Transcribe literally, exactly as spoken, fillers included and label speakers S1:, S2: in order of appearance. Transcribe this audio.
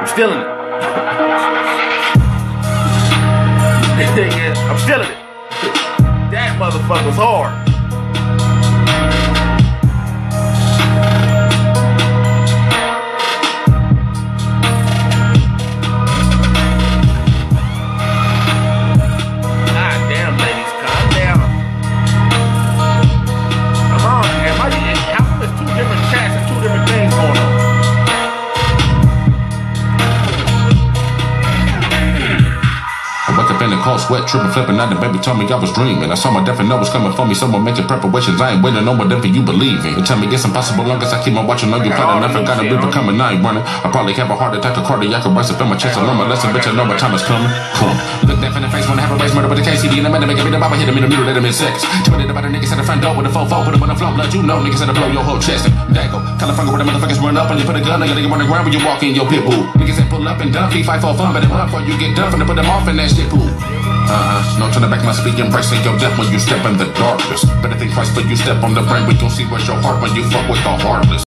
S1: I'm feeling it. Yeah, I'm feeling it. That motherfucker's hard.
S2: Cold sweat, tripping, flipping out. The baby told me I was dreaming. I saw my definite was coming for me. Someone making preparations. I ain't waiting on whatever you believe in. You tell me it's impossible long as I keep on watching. Know you probably never got a river coming. I ain't running. I probably have a heart attack, a cardiac arrest up in my chest. I learn my lesson, bitch. I know my time is coming. Huh. Look deaf in the face when I have a race murder with the K C D. And I'm gonna make a bit of Baba hit him in the middle, let him in sex. Tweeted about a niggas at the front door with a fofo. Put him on the floor, let you know niggas had to blow your whole chest. And Dago, California where the motherfuckers run up and you put a gun. I gotta get on the ground when you walk in your pit bull. Niggas that pull up and dump, he fight for fun, but then run before you get done. Finna put them off in that shit pool. Uh-huh. No, turn it back, must be embracing your death when you step in the darkness. Better think twice before you step on the brain. We gon' see where's your heart when you fuck with the heartless.